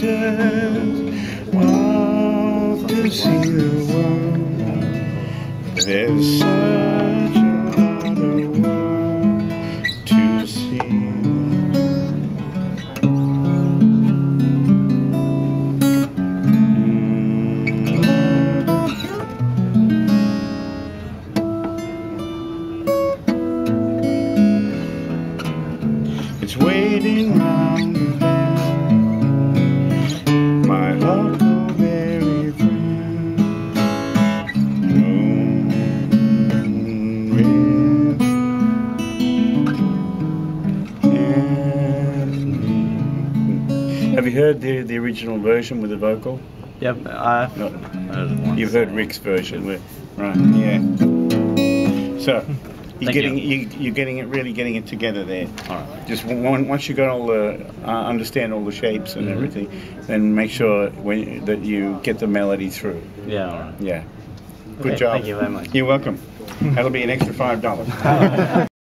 just want to see the world. There's such a world to see. It's waiting round the bend, my huckleberry friend. Have you heard the original version with the vocal? Yep, I've No. heard it once. You've heard Rick's version, right? Yeah. So you're getting it really getting it together there. All right. Just once you got all the understand all the shapes and everything, then make sure that you get the melody through. Yeah. All right. Yeah. Good Okay, job. thank you very much. You're welcome. That'll be an extra $5.